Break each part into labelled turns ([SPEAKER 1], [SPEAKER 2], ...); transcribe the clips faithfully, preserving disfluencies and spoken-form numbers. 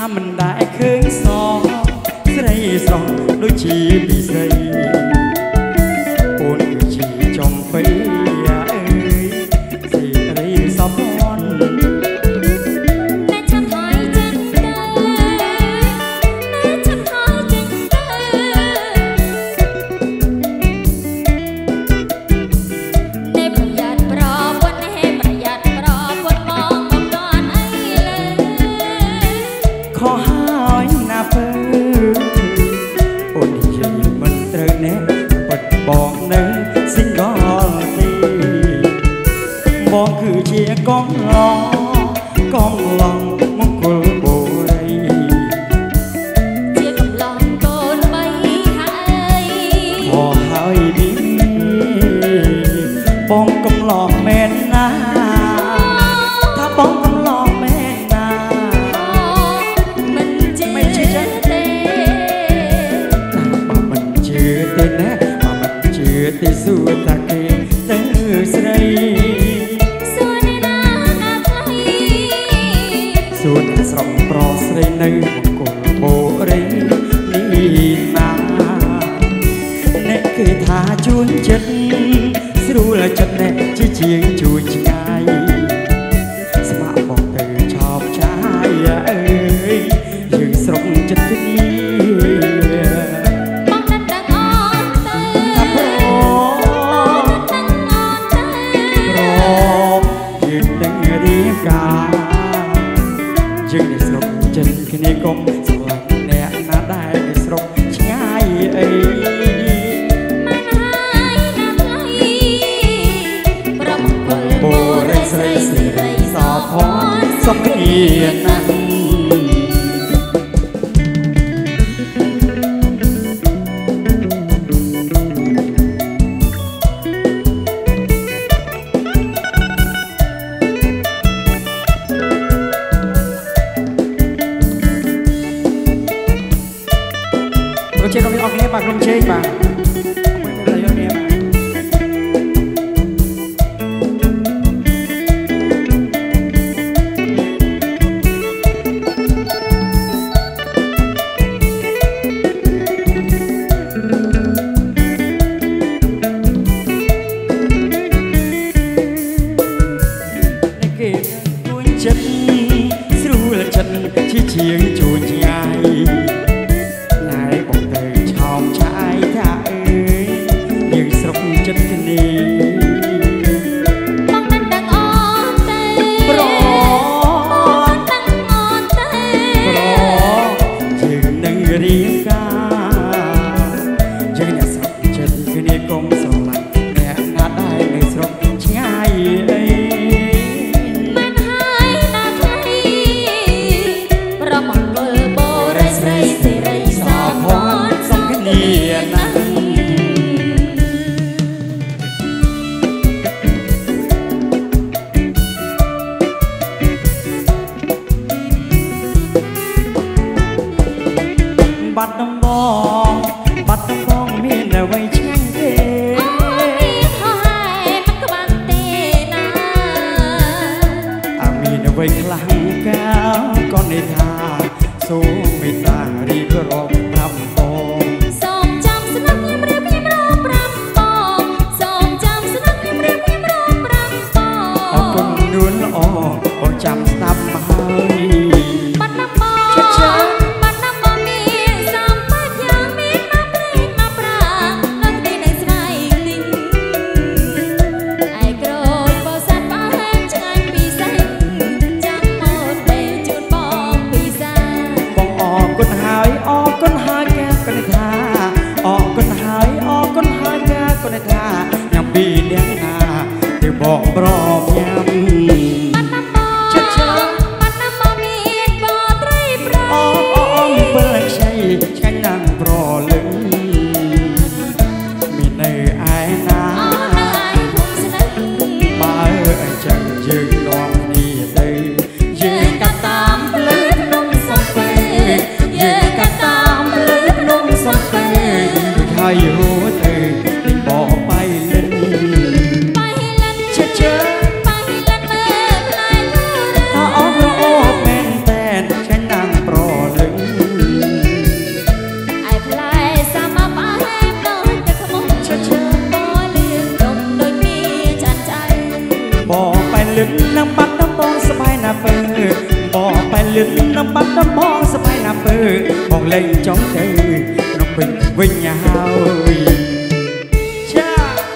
[SPEAKER 1] ថាមិនដែលឃើញសស្រីស្រស់ដូចជាពីស្រីអូនគឺជាចំបៃអើយសេរីសពនតែចាំហើយចឹងទៅតែចាំហើយចឹងទៅតែប្រយ័ត្នប្រពន្ធហេប្រយ័ត្នប្រពន្ធមកមិនតាន់អីលើខុសហើយណាពើអូននិយាយមិនត្រូវណែពិតបងនៅស៊ីងកលទីបងគឺជាកងឡងកងឡងមង្គលបុរីជាកំឡងកូនបីហើយមកហើយនេះបងកំឡងមែនណាថាបងកំឡងមែនណាមិនជឿមិនជឿទេតែបើមិនជឿទេណាបើមិនជឿទេសួរតាគេទៅស្រីសួរនេះណាណាខ្លីសួរតែស្រុកប្រស្រីនៅមង្គលបុរីនេះណាអ្នកគេថាជួនចិត្តស្រួលចិត្តអ្នកជាជាងជួយឆ្ងាយស្មាក់បងទៅឆោបឆាយអើយយើងស្រុកចិត្តគ្នាបងនឹងដឹងអត់ទៅថាប្រដឹងអត់ទៅប្រយើងនឹងរៀបការយើងនៅស្រុកចិត្តគ្នាកុំស្រឡាញ់អ្នកណាដែលនៅស្រុកឆ្ងាយអីសុខគ្នាណាស់រកជិះរបស់អស់គ្នាបាទក្រុមជេងបាទចិត្តស្រួលចិត្តជាជាងជួញឆ្ងាយតែបងទៅឆោមឆាយថាអើយយើងស្រុកចិត្តគ្នាបងមិនដឹងអត់ទេប្របងដឹងអត់ទេប្រយើងនឹងរៀបការយើងអ្នកស្រុកចិត្តគ្នាកុំស្រឡាញ់អ្នកណាដែលនៅស្រុកឆ្ងាយអីបាត់ដំបងបាត់ដំបងមានអ្វីឆ្ងាញ់ទេអូមានហោហើយមិនក្បាំងទេណាអាមានអ្វីខ្លាំងកាលក៏និយាយសូមមេត្តារីករាបប្រាំបងសូមចាំស្នឹកខ្ញុំរៀបខ្ញុំរកប្រាំបងសូមចាំស្នឹកខ្ញុំរៀបខ្ញុំរកប្រាំបងអរគុណនួនល្អបងចាំស្ដាប់មកហើយបាត់ដំបងពីអ្នកណាទៅបងប្រញាំចិត្តចាំបាត់ណាមកមានបត្រីប្រៃអូអូអូមានពិលខ្ចីឆ្ងាញ់ណាស់ប្រលឹងមាននៅឯណាអូនៅឯភូមិស្នឹកបើអញ្ចឹងយើងនាំគ្នាទៅយើងកាត់តាមផ្លូវភ្នំសំពែយើងកាត់តាមផ្លូវភ្នំសំពែហើយហូរទៅលេងបបៃលិនបៃលិនជិះជើបៃលិនដំបងស្បែកណាពើបងលេងចង់ទៅក្នុងពេញវិញហើយចា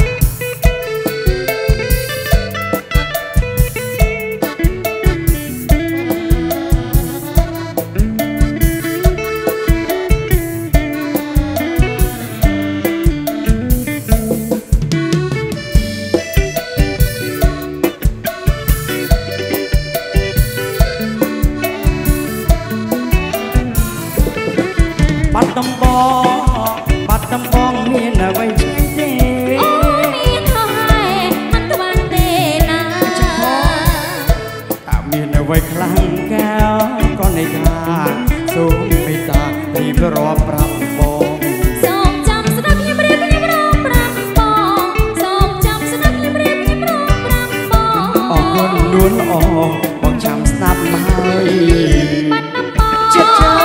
[SPEAKER 1] បាត់ដំបងបាត់ដំបងមានអ្វីឆ្ងាយទេ
[SPEAKER 2] អូមានថោហើយមិនត្បាញទេណា
[SPEAKER 1] តែមានអ្វីខ្លាំងកែវក៏នៃថាសូមមេត្តារៀបរាប់ប្រាប់បង
[SPEAKER 2] សូមចាំស្ដាប់ខ្ញុំរៀបខ្ញុំរាប់ប្រាប់បងសូមចាំស្ដាប់ខ្ញុំរៀបខ្ញុំរាប់ប្រាប់បង
[SPEAKER 1] អរគុណលួនល្អបងចាំស្ដាប់មកហើយ
[SPEAKER 2] បាត់ដំបងចិត្តចាំ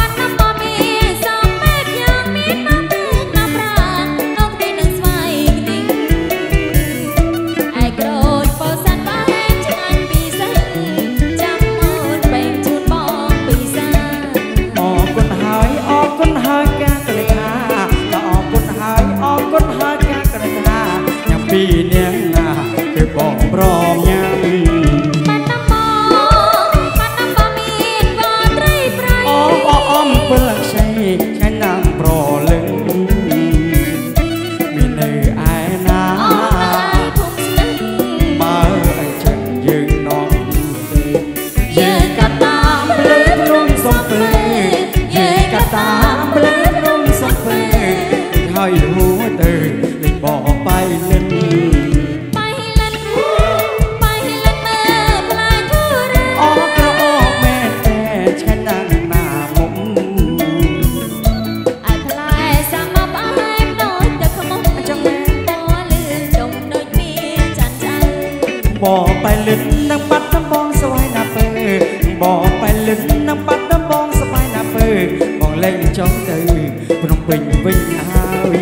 [SPEAKER 1] ពីនាងណាគឺបងព្រមញ៉ាំ
[SPEAKER 2] បាត់ដំបងបាត់ដំបងមានវត្តត្រីប្រៃ
[SPEAKER 1] អូអអំពិលខ្ចីឆ្ងាញ់ណាស់ប្រលឹងមាននៅឯណា
[SPEAKER 2] ភូមិស្ទឹង
[SPEAKER 1] បើអីចឹងយើងនាំទៅ
[SPEAKER 2] យើងកាត់តាម
[SPEAKER 1] ភ្លើភ្នំសំពើយើងកាត់តាមភ្លើភ្នំសំពើហើយហួរទៅលេងបងបែកលិនบอไปลึกนังปัดน้ำบองสวายนาเปือบอไปลึกนังปัดน้ำบองสวายนาเปือบองเล่นจ้องตื่นพนมปิงวิ่งหาย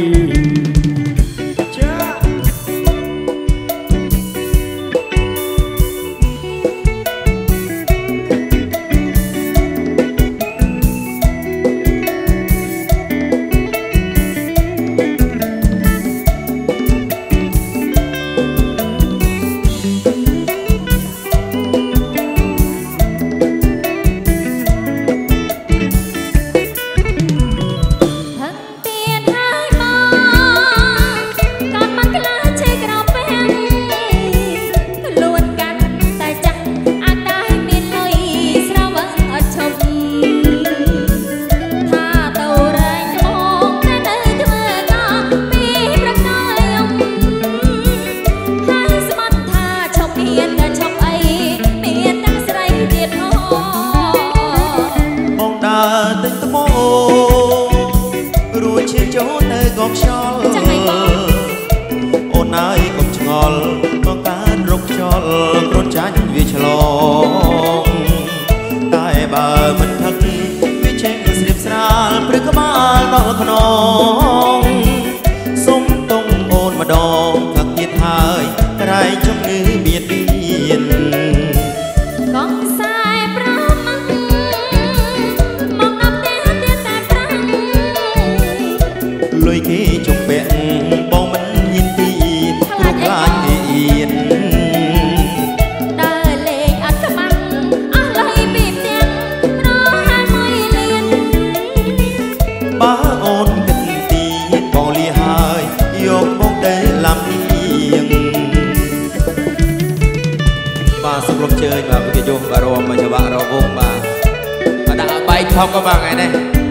[SPEAKER 3] កខ្យល់អូនអើយកុំឆ្ងល់មកការរកខ្យល់គ្រុនចាញ់វាឆ្លងតែបើមិនថឹកវាចេញស្រៀបស្រាលព្រឹកក្បាលដល់ខ្នងសុំតុងអូនម្ដងថឹកទៀតហើយក្រែងជំងឺបៀតបៀនក
[SPEAKER 2] ងខ្សែប្រមាំមកដល់ផ្ទះទៀតតែប្រាំង
[SPEAKER 3] លុយគេជុំពាក់បងមិនហ៊ានទីខ្លាចគេអៀន
[SPEAKER 2] ដើរលេងអត់ក្បាំងអស់លុយពីផ្ទះរហើយមួយលៀន
[SPEAKER 3] បើអូនគិតទីបងលាហើយយកបងទៅឡាំទៀងបាទសូមរំជើញបាទវិទ្យុបារមមកច្បាក់រវងបាទបាទដាក់បាយថងក៏បាទថ្ងៃនេះ